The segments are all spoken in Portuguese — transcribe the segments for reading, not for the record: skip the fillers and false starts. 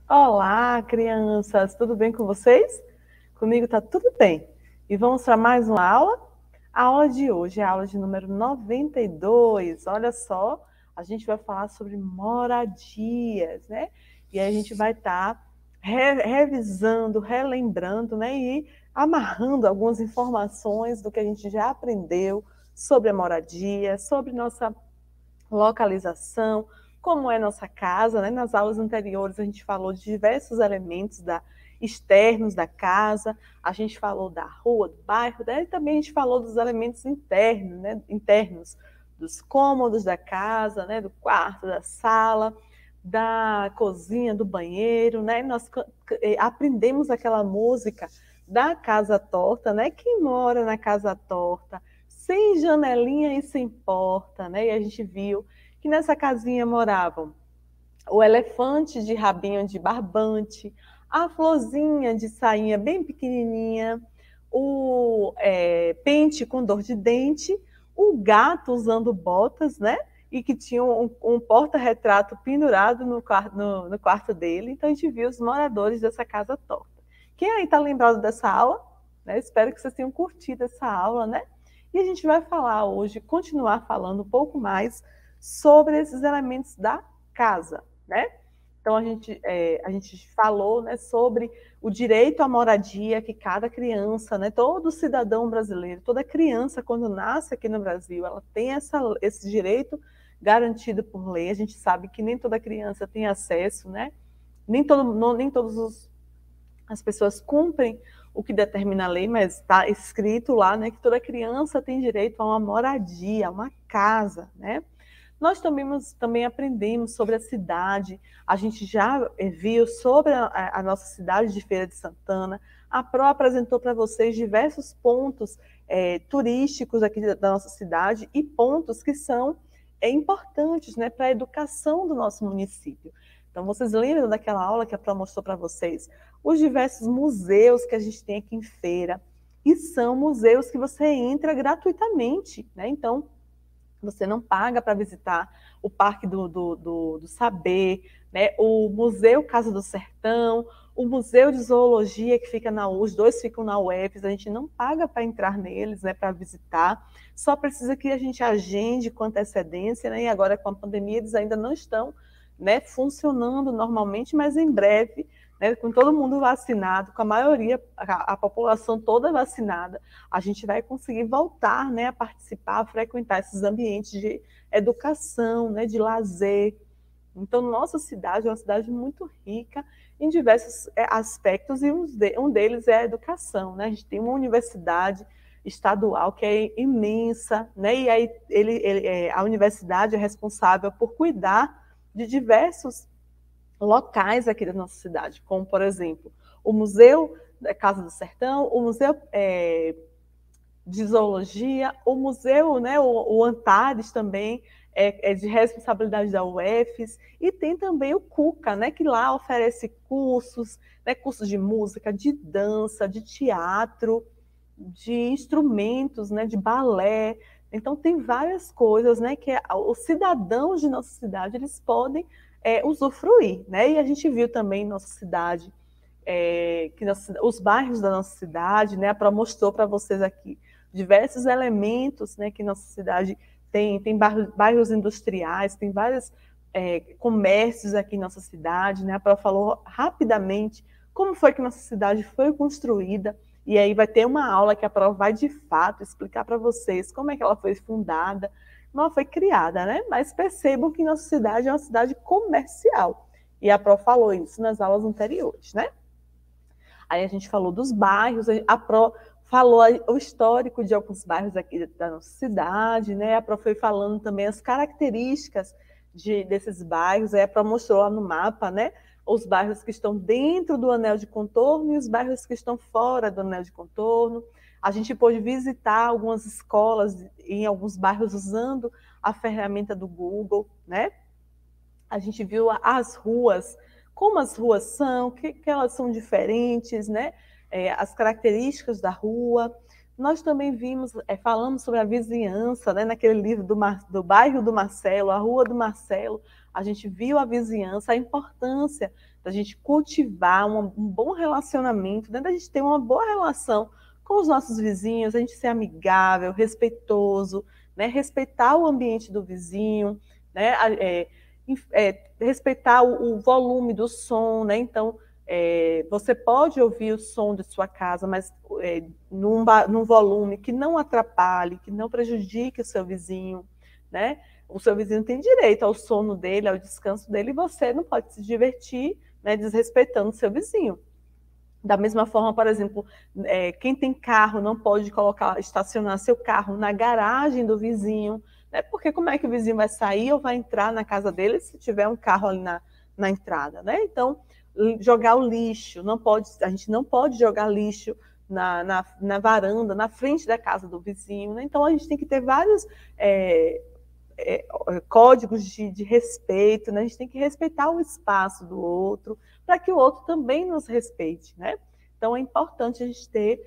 Olá, crianças, tudo bem com vocês? Comigo tá tudo bem. E vamos para mais uma aula? A aula de hoje é a aula de número 92. Olha só, a gente vai falar sobre moradias, né? E aí a gente vai estar revisando, relembrando, né? E amarrando algumas informações do que a gente já aprendeu sobre a moradia, sobre nossa localização, como é nossa casa, né? Nas aulas anteriores a gente falou de diversos elementos externos da casa, a gente falou da rua, do bairro, né? E também a gente falou dos elementos internos, né? Internos, dos cômodos da casa, né? Do quarto, da sala, da cozinha, do banheiro, né? Nós aprendemos aquela música da Casa Torta, né? Quem mora na Casa Torta, sem janelinha e sem porta, né? E a gente viu que nessa casinha moravam o elefante de rabinho de barbante, a florzinha de sainha bem pequenininha, o pente com dor de dente, o gato usando botas, né? E que tinha um porta-retrato pendurado no quarto dele. Então a gente viu os moradores dessa casa torta. Quem aí está lembrado dessa aula? Né? Espero que vocês tenham curtido essa aula, né? E a gente vai falar hoje, continuar falando um pouco mais sobre esses elementos da casa, né? Então a gente falou, né, sobre o direito à moradia que cada criança, né, todo cidadão brasileiro, toda criança quando nasce aqui no Brasil, ela tem esse direito garantido por lei. A gente sabe que nem toda criança tem acesso, né? Nem todas as pessoas cumprem o que determina a lei, mas está escrito lá, né, que toda criança tem direito a uma moradia, a uma casa, né? Nós também aprendemos sobre a cidade, a gente já viu sobre a nossa cidade de Feira de Santana. A Pro apresentou para vocês diversos pontos turísticos aqui da nossa cidade e pontos que são importantes, né, para a educação do nosso município. Então, vocês lembram daquela aula que a Pro mostrou para vocês? Os diversos museus que a gente tem aqui em Feira, e são museus que você entra gratuitamente, né? Então, você não paga para visitar o Parque do Saber, né? O Museu Casa do Sertão, o Museu de Zoologia, que fica os dois ficam na UFES, a gente não paga para entrar neles, né, para visitar, só precisa que a gente agende com antecedência, né? E agora com a pandemia eles ainda não estão, né, funcionando normalmente, mas em breve, né, com todo mundo vacinado, com a maioria, a população toda vacinada, a gente vai conseguir voltar, né, a participar, a frequentar esses ambientes de educação, né, de lazer. Então, nossa cidade é uma cidade muito rica em diversos aspectos, e um deles é a educação, né? A gente tem uma universidade estadual que é imensa, né? E aí a universidade é responsável por cuidar de diversos locais aqui da nossa cidade, como, por exemplo, o Museu da Casa do Sertão, o Museu de Zoologia, o museu, né, o Antares também é de responsabilidade da UFES, e tem também o CUCA, né, que lá oferece cursos, né, cursos de música, de dança, de teatro, de instrumentos, né, de balé. Então tem várias coisas, né, que os cidadãos de nossa cidade eles podem usufruir, né? E a gente viu também em nossa cidade os bairros da nossa cidade, né? A Pro mostrou para vocês aqui diversos elementos, né, que nossa cidade tem bairros industriais, tem vários comércios aqui em nossa cidade, né? A Pro falou rapidamente como foi que nossa cidade foi construída, e aí vai ter uma aula que a Pro vai de fato explicar para vocês como é que ela foi fundada, como ela foi criada, né? Mas percebam que nossa cidade é uma cidade comercial, e a Pro falou isso nas aulas anteriores, né? Aí a gente falou dos bairros, a Pro falou o histórico de alguns bairros aqui da nossa cidade, né? A Pro foi falando também as características desses bairros, aí a Pro mostrou lá no mapa, né? Os bairros que estão dentro do anel de contorno e os bairros que estão fora do anel de contorno. A gente pôde visitar algumas escolas em alguns bairros usando a ferramenta do Google, né? A gente viu as ruas, como as ruas são, que elas são diferentes, né? As características da rua. Nós também vimos, falamos sobre a vizinhança, né? Naquele livro do bairro do Marcelo, a rua do Marcelo, a gente viu a vizinhança, a importância da gente cultivar um bom relacionamento, né? Da gente ter uma boa relação com os nossos vizinhos, a gente ser amigável, respeitoso, né? Respeitar o ambiente do vizinho, né? Respeitar o volume do som, né? Então, você pode ouvir o som de sua casa, mas num volume que não atrapalhe, que não prejudique o seu vizinho, né? O seu vizinho tem direito ao sono dele, ao descanso dele, e você não pode se divertir, né, desrespeitando o seu vizinho. Da mesma forma, por exemplo, quem tem carro não pode estacionar seu carro na garagem do vizinho, né? Porque como é que o vizinho vai sair ou vai entrar na casa dele se tiver um carro ali na entrada, né? Então, jogar o lixo, a gente não pode jogar lixo na varanda, na frente da casa do vizinho, né? Então, a gente tem que ter vários códigos de respeito, né? A gente tem que respeitar o espaço do outro, para que o outro também nos respeite, né? Então é importante a gente ter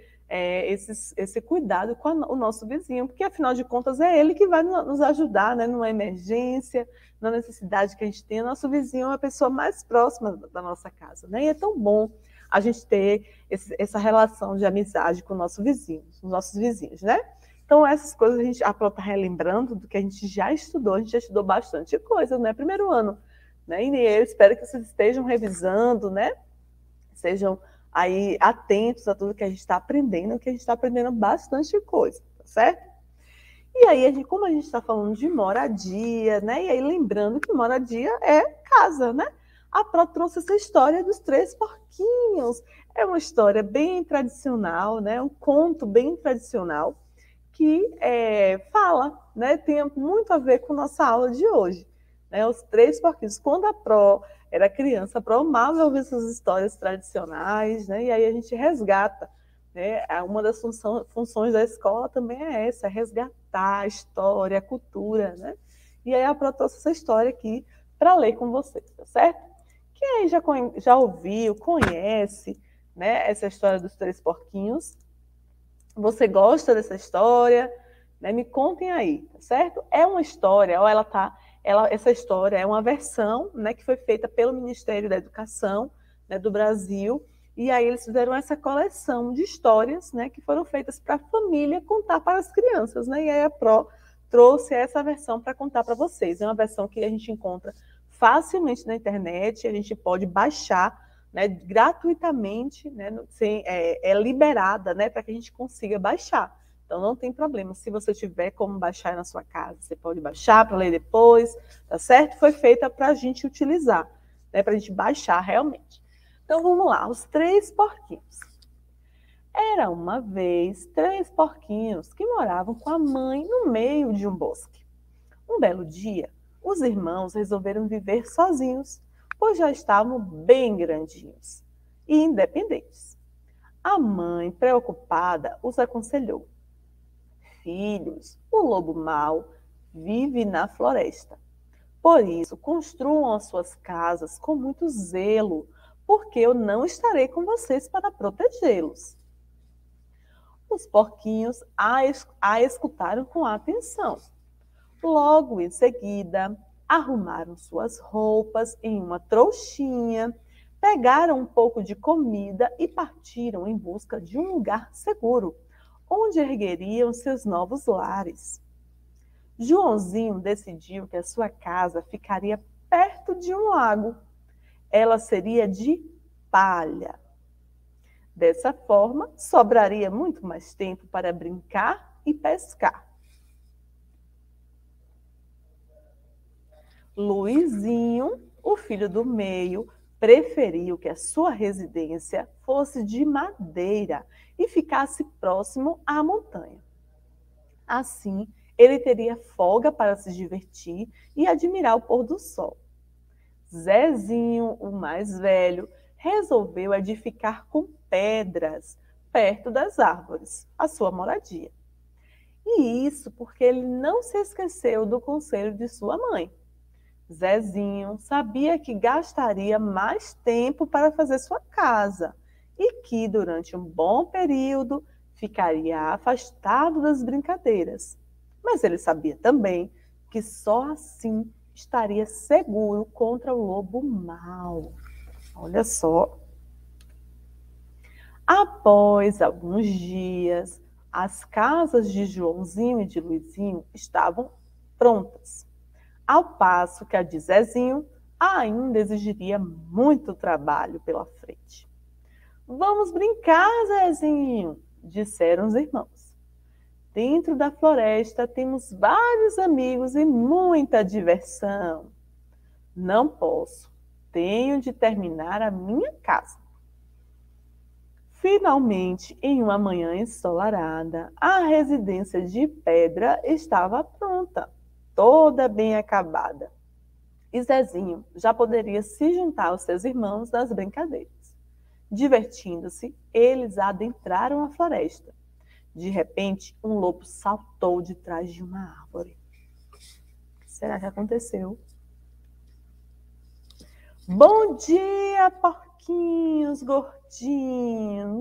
esse cuidado com o nosso vizinho, porque afinal de contas é ele que vai nos ajudar, né? Numa emergência, na necessidade que a gente tem. O nosso vizinho é uma pessoa mais próxima da nossa casa, né? E é tão bom a gente ter essa relação de amizade com o nosso vizinho, os nossos vizinhos, né? Então, essas coisas a Pro está relembrando do que a gente já estudou. A gente já estudou bastante coisa, né? Primeiro ano, né? E eu espero que vocês estejam revisando, né? Sejam aí atentos a tudo que a gente está aprendendo, que a gente está aprendendo bastante coisa, tá certo? E aí, como a gente está falando de moradia, né? E aí, lembrando que moradia é casa, né? A Pro trouxe essa história dos três porquinhos. É uma história bem tradicional, né? Um conto bem tradicional que fala, né? Tem muito a ver com nossa aula de hoje, né? Os três porquinhos. Quando a Pro era criança, a Pro amava ouvir essas histórias tradicionais, né? E aí a gente resgata, né? Uma das funções da escola também é essa, é resgatar a história, a cultura, né? E aí a Pro trouxe essa história aqui para ler com vocês, tá certo? Quem aí já ouviu, conhece, né, essa história dos três porquinhos? Você gosta dessa história? Né? Me contem aí, tá certo? É uma história, essa história é uma versão, né, que foi feita pelo Ministério da Educação, né, do Brasil, e aí eles fizeram essa coleção de histórias, né, que foram feitas para a família contar para as crianças, né? E aí a Pro trouxe essa versão para contar para vocês. É uma versão que a gente encontra facilmente na internet, a gente pode baixar, né, gratuitamente, né, é liberada, né, para que a gente consiga baixar. Então não tem problema, se você tiver como baixar na sua casa, você pode baixar para ler depois, tá certo? Foi feita para a gente utilizar, né, para a gente baixar realmente. Então vamos lá, os três porquinhos. Era uma vez três porquinhos que moravam com a mãe no meio de um bosque. Um belo dia, os irmãos resolveram viver sozinhos, pois já estavam bem grandinhos e independentes. A mãe, preocupada, os aconselhou: filhos, o lobo mau vive na floresta. Por isso, construam as suas casas com muito zelo, porque eu não estarei com vocês para protegê-los. Os porquinhos a escutaram com atenção. Logo em seguida, arrumaram suas roupas em uma trouxinha, pegaram um pouco de comida e partiram em busca de um lugar seguro, onde ergueriam seus novos lares. Joãozinho decidiu que a sua casa ficaria perto de um lago. Ela seria de palha. Dessa forma, sobraria muito mais tempo para brincar e pescar. Luizinho, o filho do meio, preferiu que a sua residência fosse de madeira e ficasse próximo à montanha. Assim, ele teria folga para se divertir e admirar o pôr do sol. Zezinho, o mais velho, resolveu edificar com pedras perto das árvores a sua moradia. E isso porque ele não se esqueceu do conselho de sua mãe. Zezinho sabia que gastaria mais tempo para fazer sua casa e que, durante um bom período, ficaria afastado das brincadeiras. Mas ele sabia também que só assim estaria seguro contra o lobo mau. Olha só. Após alguns dias, as casas de Joãozinho e de Luizinho estavam prontas, ao passo que a de Zezinho ainda exigiria muito trabalho pela frente. Vamos brincar, Zezinho, disseram os irmãos. Dentro da floresta temos vários amigos e muita diversão. Não posso, tenho de terminar a minha casa. Finalmente, em uma manhã ensolarada, a residência de pedra estava pronta, toda bem acabada. E Zezinho já poderia se juntar aos seus irmãos nas brincadeiras. Divertindo-se, eles adentraram a floresta. De repente, um lobo saltou de trás de uma árvore. O que será que aconteceu? Bom dia, porquinhos gordinhos.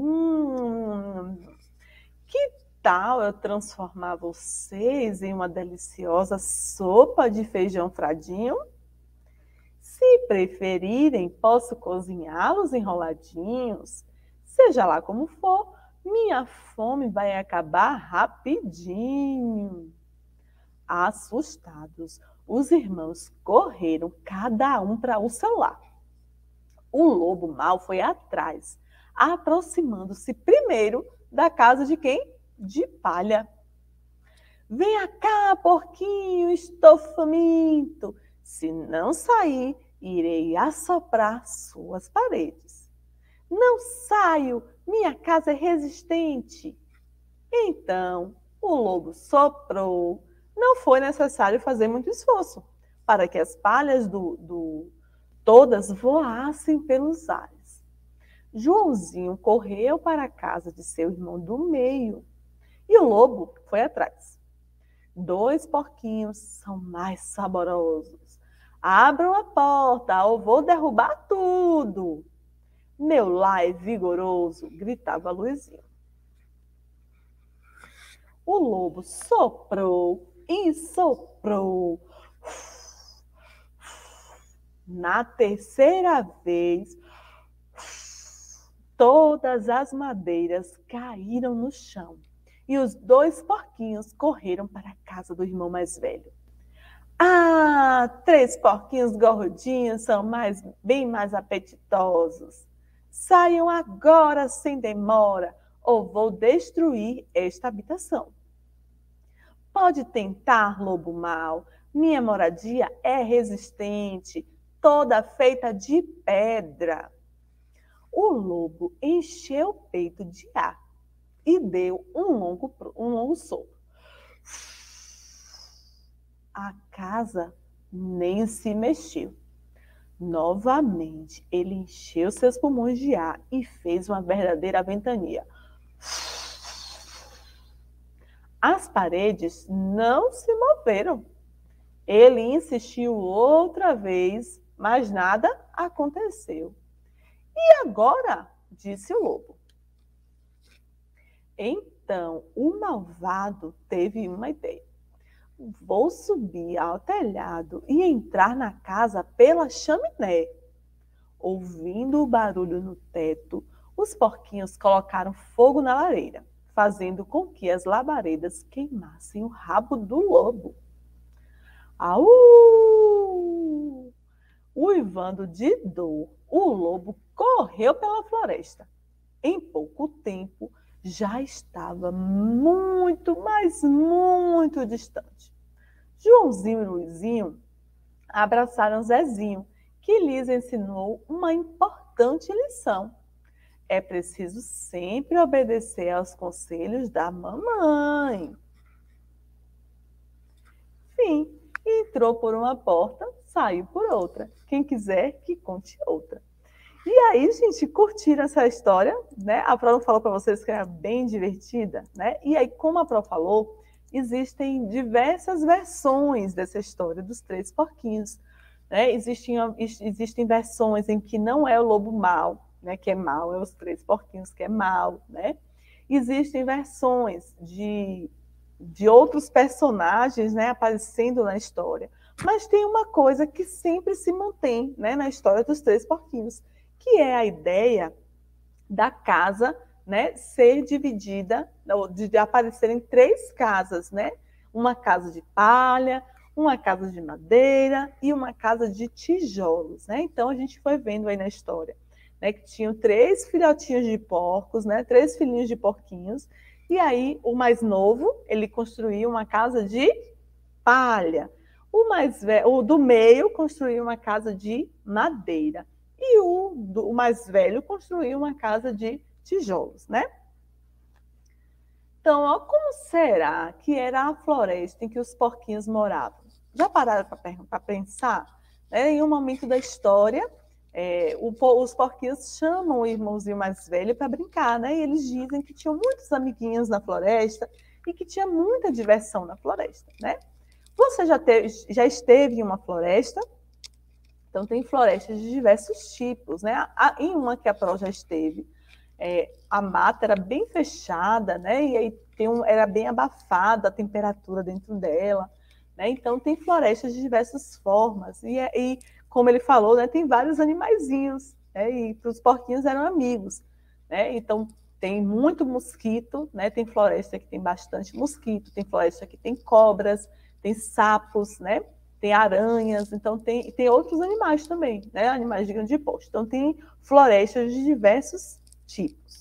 Que tal eu transformar vocês em uma deliciosa sopa de feijão fradinho? Se preferirem, posso cozinhá-los enroladinhos. Seja lá como for, minha fome vai acabar rapidinho. Assustados, os irmãos correram, cada um para o seu lado. O lobo mau foi atrás, aproximando-se primeiro da casa de quem? De Palha. Venha cá, porquinho, estou faminto. Se não sair, irei assoprar suas paredes. Não saio, minha casa é resistente. Então, o lobo soprou. Não foi necessário fazer muito esforço para que as palhas todas voassem pelos ares. Joãozinho correu para a casa de seu irmão do meio e o lobo foi atrás. 2 porquinhos são mais saborosos. Abram a porta ou vou derrubar tudo. Meu lar é vigoroso, gritava Luizinho. O lobo soprou e soprou. Na terceira vez, todas as madeiras caíram no chão e os 2 porquinhos correram para a casa do irmão mais velho. Ah, 3 porquinhos gordinhos são bem mais apetitosos. Saiam agora sem demora ou vou destruir esta habitação. Pode tentar, lobo mau, minha moradia é resistente, toda feita de pedra. O lobo encheu o peito de ar e deu um longo sopro. A casa nem se mexeu. Novamente, ele encheu seus pulmões de ar e fez uma verdadeira ventania. As paredes não se moveram. Ele insistiu outra vez, mas nada aconteceu. E agora? Disse o lobo. Então, o malvado teve uma ideia. Vou subir ao telhado e entrar na casa pela chaminé. Ouvindo o barulho no teto, os porquinhos colocaram fogo na lareira, fazendo com que as labaredas queimassem o rabo do lobo. Au! Uivando de dor, o lobo correu pela floresta. Em pouco tempo, já estava muito, mas muito distante. Joãozinho e Luizinho abraçaram Zezinho, que lhes ensinou uma importante lição. É preciso sempre obedecer aos conselhos da mamãe. Fim. Entrou por uma porta, saiu por outra. Quem quiser que conte outra. E aí, gente, curtiram essa história, né? A Pró falou para vocês que era bem divertida, né? E aí, como a Pró falou, existem diversas versões dessa história dos 3 porquinhos, né? Existem versões em que não é o lobo mau, né? Que é mau, é os 3 porquinhos que é mau, né? Existem versões de outros personagens, né, aparecendo na história. Mas tem uma coisa que sempre se mantém, né, na história dos Três Porquinhos, que é a ideia da casa, né, ser dividida, de aparecerem três casas, né? Uma casa de palha, uma casa de madeira e uma casa de tijolos, né? Então a gente foi vendo aí na história, né, que tinham três filhotinhos de porcos, né, três filhinhos de porquinhos, e aí o mais novo, ele construiu uma casa de palha. O do meio construiu uma casa de madeira. E o mais velho construiu uma casa de tijolos, né? Então, ó, como será que era a floresta em que os porquinhos moravam? Já pararam para pensar? Né? Em um momento da história, os porquinhos chamam o irmãozinho mais velho para brincar, né? E eles dizem que tinham muitos amiguinhos na floresta e que tinha muita diversão na floresta, né? Você já esteve em uma floresta? Então, tem florestas de diversos tipos, né? Em uma que a Pro já esteve, a mata era bem fechada, né? E aí era bem abafada a temperatura dentro dela, né? Então, tem florestas de diversas formas. E como ele falou, né, tem vários animaizinhos, né? E os porquinhos eram amigos, né? Então, tem muito mosquito, né? Tem floresta que tem bastante mosquito, tem floresta que tem cobras, tem sapos, né? Tem aranhas, então tem outros animais também, né? Animais de grande porte. Então tem florestas de diversos tipos.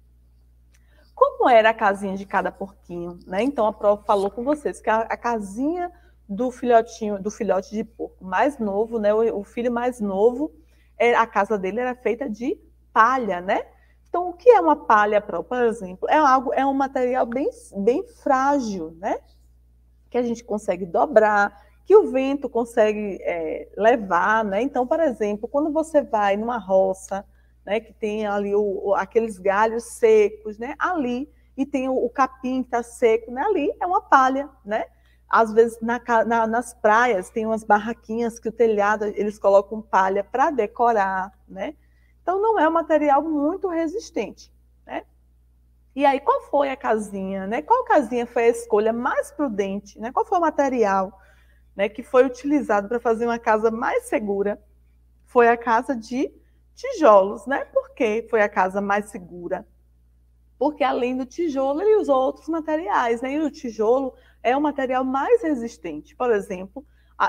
Como era a casinha de cada porquinho, né? Então a Pro falou com vocês que a casinha do filhote de porco mais novo, né? O filho mais novo, a casa dele era feita de palha, né? Então o que é uma palha, Pro, por exemplo? É um material bem frágil, né? Que a gente consegue dobrar, que o vento consegue levar, né? Então, por exemplo, quando você vai numa roça, né, que tem ali aqueles galhos secos, né? Ali, e tem o capim que está seco, né? Ali é uma palha, né? Às vezes nas praias tem umas barraquinhas que o telhado eles colocam palha para decorar, né? Então não é um material muito resistente, né? E aí, qual foi a casinha, né? Qual casinha foi a escolha mais prudente, né? Qual foi o material, né, que foi utilizado para fazer uma casa mais segura? Foi a casa de tijolos, né? Por que foi a casa mais segura? Porque além do tijolo, ele usou outros materiais, né? E o tijolo é o material mais resistente. Por exemplo,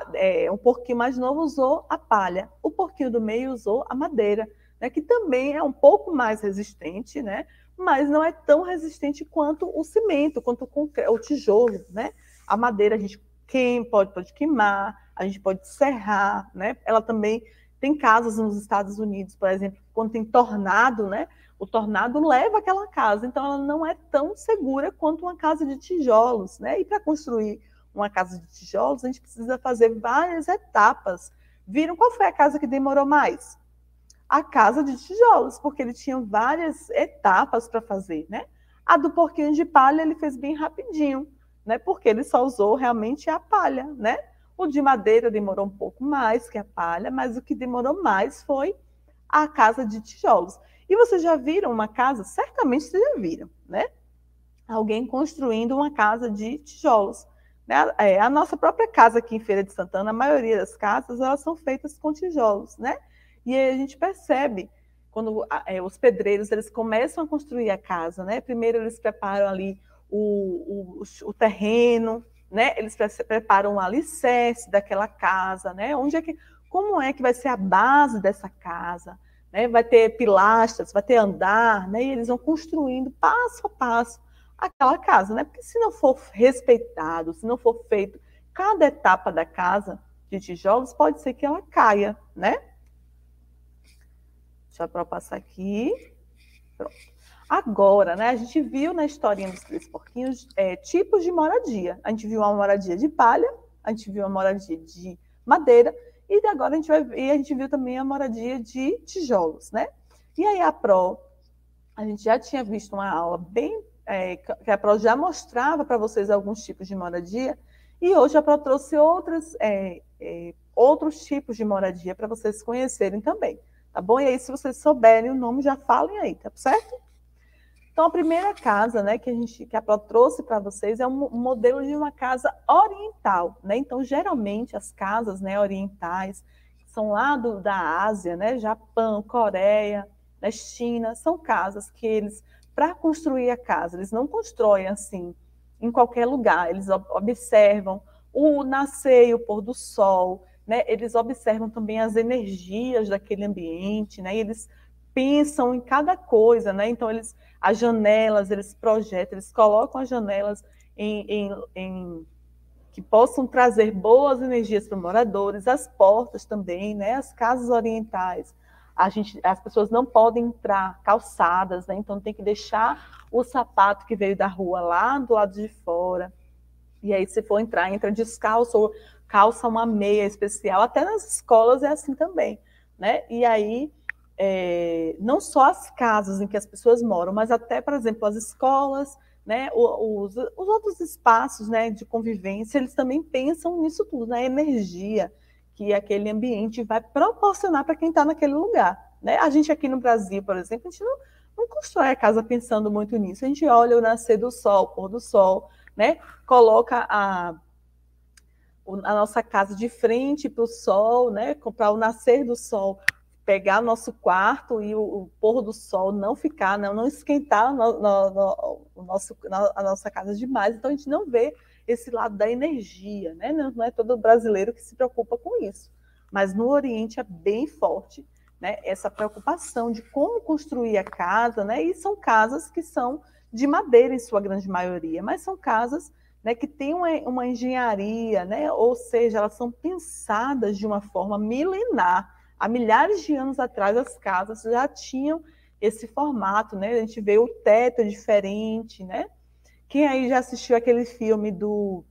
um porquinho mais novo usou a palha, o porquinho do meio usou a madeira, né? Que também é um pouco mais resistente, né? Mas não é tão resistente quanto o cimento, quanto o tijolo, né? A madeira a gente pode queimar, a gente pode serrar, né? Ela também tem casas nos Estados Unidos, por exemplo, quando tem tornado, né? O tornado leva aquela casa, então ela não é tão segura quanto uma casa de tijolos, né? E para construir uma casa de tijolos, a gente precisa fazer várias etapas. Viram qual foi a casa que demorou mais? A casa de tijolos, porque ele tinha várias etapas para fazer, né? A do porquinho de palha ele fez bem rapidinho, né? Porque ele só usou realmente a palha, né? O de madeira demorou um pouco mais que a palha, mas o que demorou mais foi a casa de tijolos. E vocês já viram uma casa? Certamente vocês já viram, né? Alguém construindo uma casa de tijolos. Né? A nossa própria casa aqui em Feira de Santana, a maioria das casas, elas são feitas com tijolos, né? E aí a gente percebe, quando os pedreiros eles começam a construir a casa, né? Primeiro eles preparam ali o terreno, né? Eles preparam o alicerce daquela casa, né? Como é que vai ser a base dessa casa? Né? Vai ter pilastras, vai ter andar, né? E eles vão construindo passo a passo aquela casa, né? Porque se não for respeitado, se não for feito cada etapa da casa de tijolos, pode ser que ela caia, né? Deixa eu passar aqui. Pronto. Agora, né, a gente viu na historinha dos Três Porquinhos tipos de moradia. A gente viu uma moradia de palha, a gente viu uma moradia de madeira, e agora a gente viu também a moradia de tijolos, né? E aí a gente já tinha visto uma aula que a Pro já mostrava para vocês alguns tipos de moradia, e hoje a Pro trouxe outros tipos de moradia para vocês conhecerem também, tá bom? E aí, se vocês souberem o nome, já falem aí, tá certo? Então, a primeira casa, né, que a Pro trouxe para vocês é um modelo de uma casa oriental, né? Então, geralmente, as casas, né, orientais, que são lá da Ásia, né, Japão, Coreia, né, China, são casas que eles, para construir a casa, eles não constroem assim, em qualquer lugar, eles observam o nascer e o pôr do sol, né? Eles observam também as energias daquele ambiente, né? E eles pensam em cada coisa, né? Então, as janelas, eles projetam, eles colocam as janelas que possam trazer boas energias para os moradores, as portas também, né? As casas orientais, as pessoas não podem entrar calçadas, né? Então tem que deixar o sapato que veio da rua lá do lado de fora. E aí, se for entrar, entra descalço ou calça uma meia especial. Até nas escolas é assim também, né? E aí, não só as casas em que as pessoas moram, mas até, por exemplo, as escolas, né? Os outros espaços, né, de convivência, eles também pensam nisso tudo, na energia que aquele ambiente vai proporcionar para quem está naquele lugar, né? A gente aqui no Brasil, por exemplo, a gente não constrói a casa pensando muito nisso. A gente olha o nascer do sol, o pôr do sol, né? Coloca a nossa casa de frente para o sol, né? Para o nascer do sol pegar nosso quarto e o pôr do sol não ficar, não esquentar a nossa casa demais. Então a gente não vê esse lado da energia, né? Não é todo brasileiro que se preocupa com isso. Mas no Oriente é bem forte, né? Essa preocupação de como construir a casa, né? E são casas que são de madeira em sua grande maioria, mas são casas, né, que têm uma engenharia, né? Ou seja, elas são pensadas de uma forma milenar. Há milhares de anos atrás, as casas já tinham esse formato, né? A gente vê o teto diferente, né? Quem aí já assistiu aquele filme do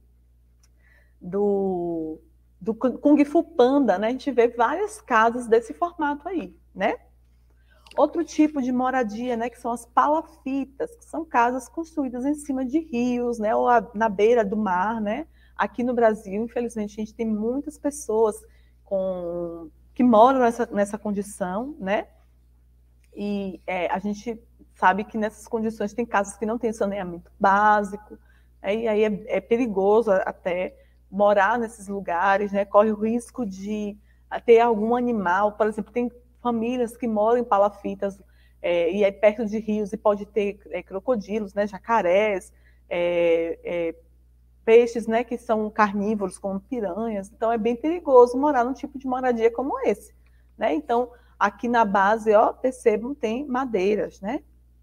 Kung Fu Panda, né? A gente vê várias casas desse formato aí, né? Outro tipo de moradia, né, que são as palafitas, que são casas construídas em cima de rios, né, ou na beira do mar, né? Aqui no Brasil, infelizmente, a gente tem muitas pessoas que moram nessa condição, né? E a gente sabe que nessas condições tem casas que não têm saneamento básico, né? E aí é perigoso até morar nesses lugares, né? Corre o risco de ter algum animal, por exemplo, tem famílias que moram em palafitas e é perto de rios e pode ter crocodilos, né? Jacarés, peixes, né, que são carnívoros, como piranhas. Então, é bem perigoso morar num tipo de moradia como esse, né? Então, aqui na base, ó, percebam, tem madeiras, né?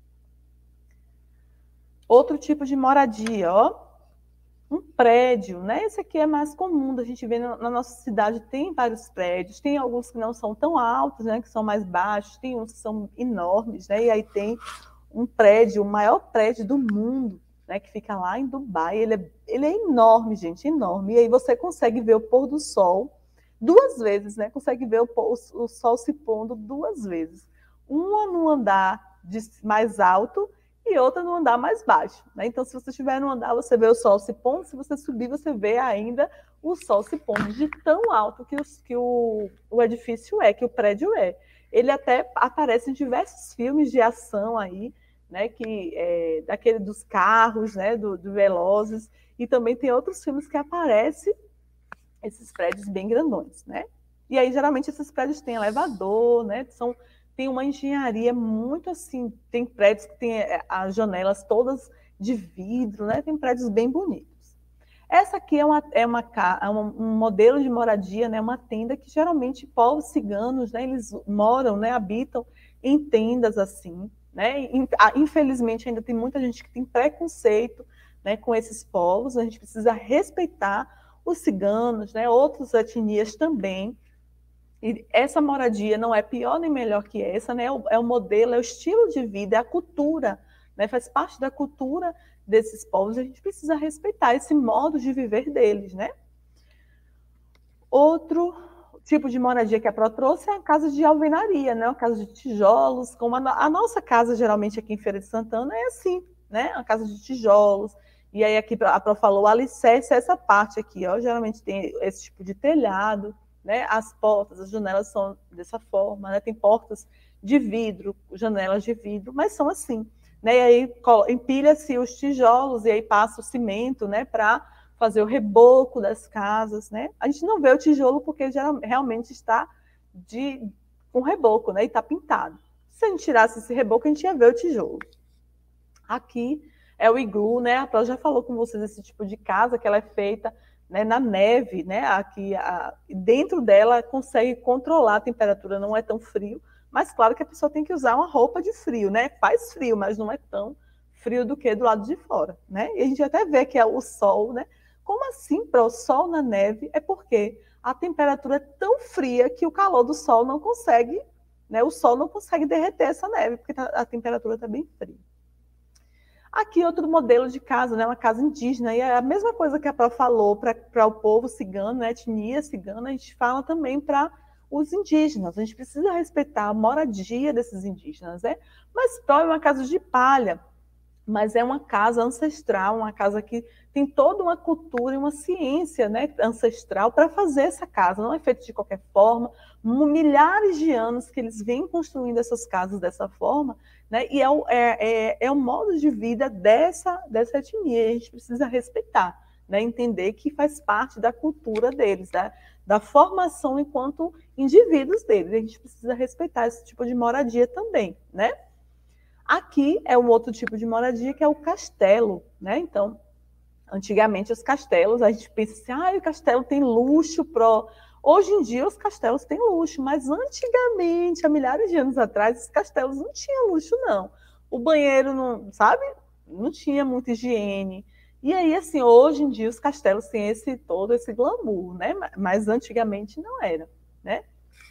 Outro tipo de moradia, ó, um prédio, né? Esse aqui é mais comum, a gente vê na nossa cidade, tem vários prédios, tem alguns que não são tão altos, né, que são mais baixos, tem uns que são enormes, né? E aí tem um prédio, o maior prédio do mundo, né, que fica lá em Dubai. Ele é enorme, gente, enorme. E aí você consegue ver o pôr do sol 2 vezes, né? Consegue ver o sol se pondo 2 vezes. Uma no andar mais alto e outra no andar mais baixo, né? Então, se você estiver no andar, você vê o sol se pondo. Se você subir, você vê ainda o sol se pondo de tão alto que o edifício que o prédio é. Ele até aparece em diversos filmes de ação aí, né, daquele dos carros, né, do Velozes, e também tem outros filmes que aparecem esses prédios bem grandões, né? E aí, geralmente, esses prédios têm elevador, né? Tem uma engenharia muito assim, tem prédios que têm as janelas todas de vidro, né? Tem prédios bem bonitos. Essa aqui é um modelo de moradia, né? Uma tenda que geralmente povos ciganos, né? Eles moram, né? Habitam em tendas assim, né? Infelizmente, ainda tem muita gente que tem preconceito, né, com esses povos. A gente precisa respeitar os ciganos, né, outras etnias também. E essa moradia não é pior nem melhor que essa, né? É o modelo, é o estilo de vida, é a cultura, né? Faz parte da cultura desses povos. A gente precisa respeitar esse modo de viver deles, né? Outro tipo de moradia que a Pro trouxe é a casa de alvenaria, né? Uma casa de tijolos, como a nossa casa geralmente aqui em Feira de Santana é assim, né? Uma casa de tijolos. E aí aqui a Pro falou, o alicerce é essa parte aqui, ó. Geralmente tem esse tipo de telhado, né? As portas, as janelas são dessa forma, né? Tem portas de vidro, janelas de vidro, mas são assim, né? E aí empilha-se os tijolos e aí passa o cimento, né? Para fazer o reboco das casas, né? A gente não vê o tijolo porque realmente está com reboco, né? E está pintado. Se a gente tirasse esse reboco, a gente ia ver o tijolo. Aqui é o iglu, né? A Pró já falou com vocês esse tipo de casa que ela é feita, né, na neve, né? Aqui dentro dela consegue controlar a temperatura, não é tão frio, mas claro que a pessoa tem que usar uma roupa de frio, né? Faz frio, mas não é tão frio do que do lado de fora, né? E a gente até vê que é o sol, né? Como assim, para o sol na neve? É porque a temperatura é tão fria que o calor do sol não consegue, né? O sol não consegue derreter essa neve, porque a temperatura está bem fria. Aqui outro modelo de casa, né? Uma casa indígena, e é a mesma coisa que a Pró falou para o povo cigano, né? Etnia cigana, a gente fala também para os indígenas. A gente precisa respeitar a moradia desses indígenas, né? Mas Pró é uma casa de palha, mas é uma casa ancestral, uma casa que tem toda uma cultura e uma ciência, né, ancestral para fazer essa casa. Não é feito de qualquer forma. Milhares de anos que eles vêm construindo essas casas dessa forma, né, e é o modo de vida dessa etnia. A gente precisa respeitar, né, entender que faz parte da cultura deles, da formação enquanto indivíduos deles. A gente precisa respeitar esse tipo de moradia também, né? Aqui é um outro tipo de moradia, que é o castelo, né? Então, antigamente os castelos, a gente pensa assim, o castelo tem luxo, Hoje em dia os castelos têm luxo, mas antigamente, há milhares de anos atrás, os castelos não tinham luxo, não. O banheiro, não, sabe? Não tinha muita higiene. E aí, assim, hoje em dia os castelos têm todo esse glamour, né? Mas antigamente não era, né?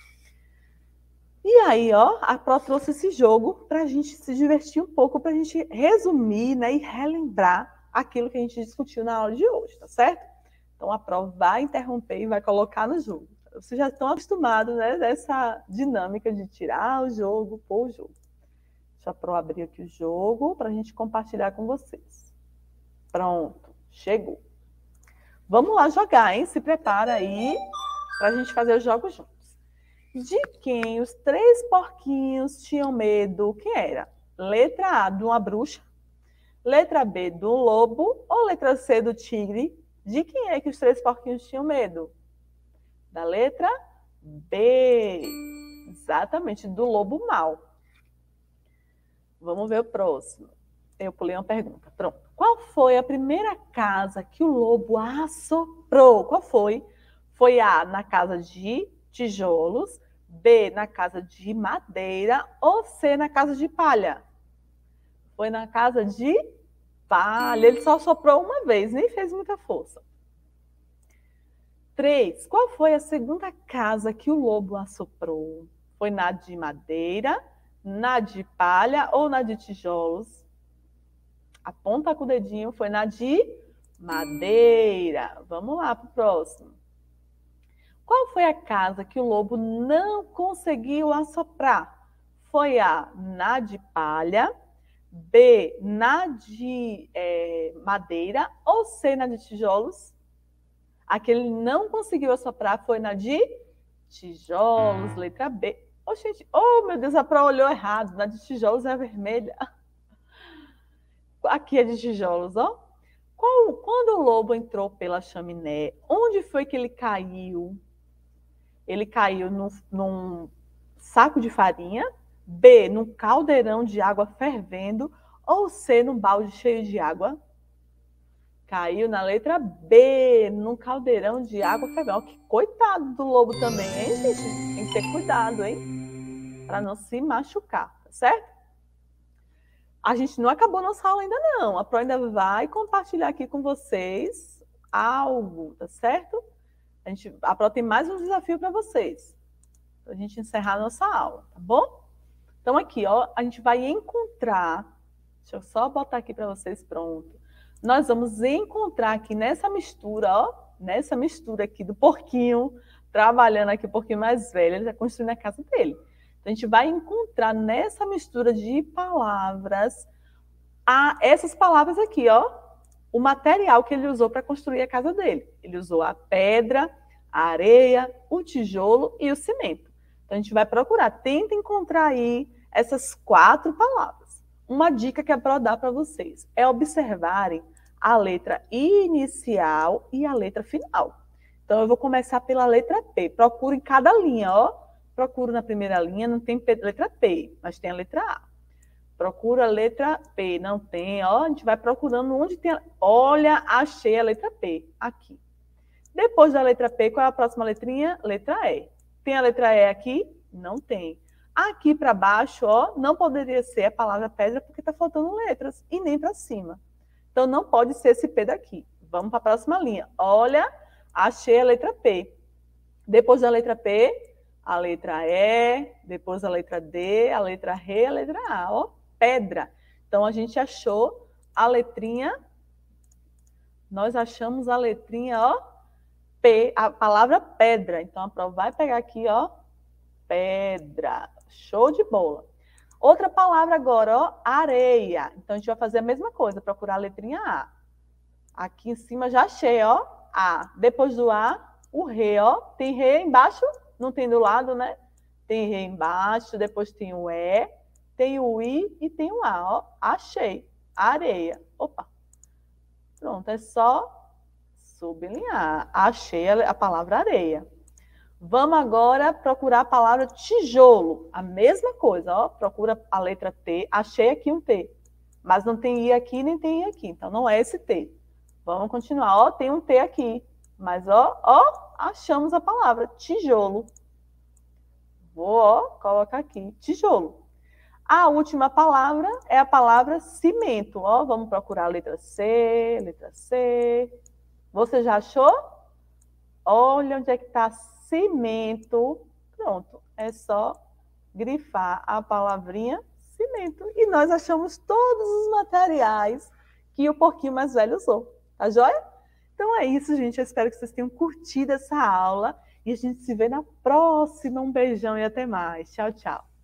E aí, ó, a Pró trouxe esse jogo para a gente se divertir um pouco, para a gente resumir, né, e relembrar aquilo que a gente discutiu na aula de hoje, tá certo? Então, a Pró vai interromper e vai colocar no jogo. Vocês já estão acostumados, né, dessa dinâmica de tirar o jogo, pôr o jogo. Deixa a Pró abrir aqui o jogo para a gente compartilhar com vocês. Pronto, chegou. Vamos lá jogar, hein? Se prepara aí para a gente fazer os jogos juntos. De quem os 3 porquinhos tinham medo? Quem era? Letra A, de uma bruxa. Letra B, do lobo. Ou letra C, do tigre? De quem é que os 3 porquinhos tinham medo? Da letra B. Exatamente, do lobo mau. Vamos ver o próximo. Eu pulei uma pergunta. Pronto. Qual foi a primeira casa que o lobo assoprou? Qual foi? Foi A, na casa de tijolos, B, na casa de madeira ou C, na casa de palha? Foi na casa de palha. Ele só soprou uma vez, nem fez muita força. 3. Qual foi a segunda casa que o lobo assoprou? Foi na de madeira, na de palha ou na de tijolos? Aponta com o dedinho, foi na de madeira. Vamos lá para o próximo. Qual foi a casa que o lobo não conseguiu assoprar? Foi a na de palha, B, na de madeira ou C, na de tijolos? A que ele não conseguiu assoprar foi na de tijolos, letra B. Oh, gente, oh meu Deus, a Pró olhou errado. Na de tijolos é a vermelha. Aqui é de tijolos, ó. Quando o lobo entrou pela chaminé, onde foi que ele caiu? Ele caiu num saco de farinha, B, num caldeirão de água fervendo, ou C, num balde cheio de água? Caiu na letra B, num caldeirão de água fervendo. Que coitado do lobo também, hein, gente? Tem que ter cuidado, hein? Para não se machucar, tá certo? A gente não acabou nossa aula ainda não. A Pró ainda vai compartilhar aqui com vocês algo, tá certo? A Pró tem mais um desafio para vocês, para a gente encerrar a nossa aula, tá bom? Então aqui, ó, a gente vai encontrar, deixa eu só botar aqui para vocês, pronto. Nós vamos encontrar aqui nessa mistura, ó, nessa mistura aqui do porquinho, trabalhando aqui, o porquinho mais velho, ele está construindo a casa dele. Então a gente vai encontrar nessa mistura de palavras, essas palavras aqui, ó, o material que ele usou para construir a casa dele. Ele usou a pedra, a areia, o tijolo e o cimento. Então, a gente vai procurar. Tenta encontrar aí essas 4 palavras. uma dica que é para dar para vocês é observarem a letra inicial e a letra final. Então, eu vou começar pela letra P. Procuro em cada linha, ó. Procuro na primeira linha, não tem letra P, mas tem a letra A. Procura a letra P, não tem, ó. A gente vai procurando onde tem. Olha, achei a letra P, aqui. Depois da letra P, qual é a próxima letrinha? Letra E. Tem a letra E aqui? Não tem. Aqui para baixo, ó, não poderia ser a palavra pedra porque está faltando letras, e nem para cima. Então, não pode ser esse P daqui. Vamos para a próxima linha. Olha, achei a letra P. Depois da letra P, a letra E, depois a letra D, a letra R, a letra A, ó, pedra. Então, a gente achou a letrinha, nós achamos a letrinha, ó, P, a palavra pedra. Então, a prova vai pegar aqui, ó, pedra. Show de bola. Outra palavra agora, ó, areia. Então, a gente vai fazer a mesma coisa, procurar a letrinha A. Aqui em cima já achei, ó, A. Depois do A, o Rê, ó. Tem Rê embaixo? Não tem do lado, né? Tem Rê embaixo, depois tem o E, tem o I e tem o A, ó. Achei. Areia. Opa. Pronto, é só sublinhar. Achei a palavra areia. Vamos agora procurar a palavra tijolo. A mesma coisa, ó. Procura a letra T. Achei aqui um T. Mas não tem I aqui, nem tem I aqui. Então, não é esse T. Vamos continuar. Ó, tem um T aqui. Mas, ó, achamos a palavra tijolo. Vou, ó, colocar aqui. Tijolo. A última palavra é a palavra cimento. Ó, vamos procurar a letra C, letra C. Você já achou? Olha onde é que está cimento. Pronto, é só grifar a palavrinha cimento. E nós achamos todos os materiais que o porquinho mais velho usou. Tá joia? Então é isso, gente. Eu espero que vocês tenham curtido essa aula. E a gente se vê na próxima. Um beijão e até mais. Tchau, tchau.